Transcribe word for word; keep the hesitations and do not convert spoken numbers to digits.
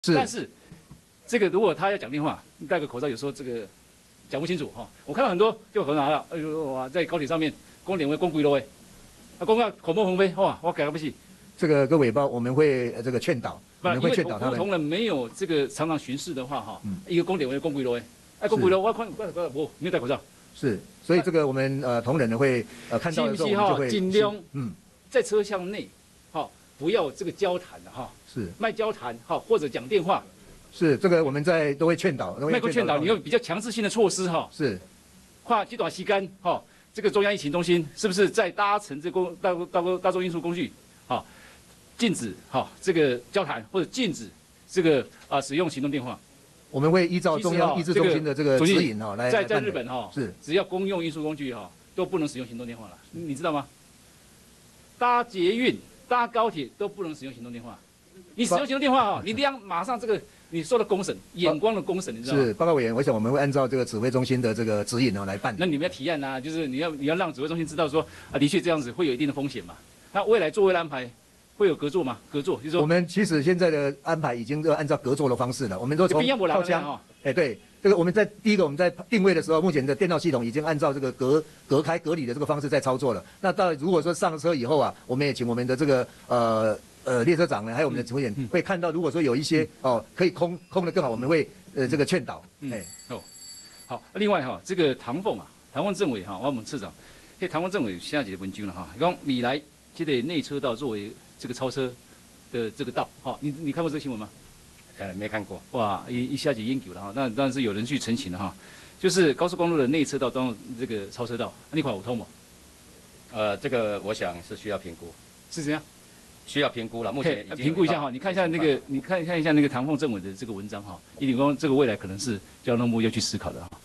是， 但是这个如果他要讲电话，你戴个口罩，有时候这个讲不清楚哈、哦。我看到很多就口罩拿了，哎呦哇，在高铁上面公点位公鬼了哎，啊公告口沫横飞，哇，我改了不起。 这个各尾包我们会呃这个劝导，我们会劝导他们。 因为同仁没有这个常常巡视的话哈，嗯、一个公点位公鬼了哎，哎公鬼了，我看我我没有戴口罩。 是，所以这个我们呃同仁呢会呃看到的时候我们就会尽量嗯在车厢内，哈、哦、不要这个交谈的哈， 是卖交谈哈或者讲电话， 是这个我们在都会劝导， 卖过劝导，你用比较强制性的措施哈， 是， 跨这段时间哈，这个中央疫情中心是不是在搭乘这公大大大众运输工具，哈，禁止哈这个交谈或者禁止这个啊使用行动电话。 我们会依照中央医治中心的这个指引哈来。 在在日本哈是， 只要公用运输工具哈都不能使用行动电话了，你知道吗？搭捷运、搭高铁都不能使用行动电话。你使用行动电话哈，你这样马上这个你受到公审，眼光的公审，你知道吗？ 是，报告委员，我想我们会按照这个指挥中心的这个指引呢来办理。 那你们要提案呐、啊，就是你要你要让指挥中心知道说啊，的确这样子会有一定的风险嘛。那未来座位的安排会有隔座吗？隔座就是说， 我们其实现在的安排已经就按照隔座的方式了，我们都从靠枪。哎，对，这个我们在第一个我们在定位的时候，目前的电脑系统已经按照这个隔隔开隔离的这个方式在操作了。那到如果说上车以后啊，我们也请我们的这个呃呃列车长呢，还有我们的指挥员、嗯、会看到，如果说有一些、嗯、哦可以空空的更好，我们会呃这个劝导。 嗯，哎哦，好，另外哈、哦，这个唐凤啊，唐凤政委哈，我们次长，这唐凤政委下几个文章了哈，讲未来这个内车道作为这个超车的这个道，哈、哦，你你看过这个新闻吗？ 呃，没看过。 哇，一一下子研究了哈，那当然是有人去澄清了哈，就是高速公路的内车道当这个超车道，那块有通吗？ 呃，这个我想是需要评估， 是怎样？ 需要评估了。目前评估一下哈，你看一下那个，你看看一下那个唐凤政委的这个文章哈，一点光这个未来可能是交通部要去思考的哈。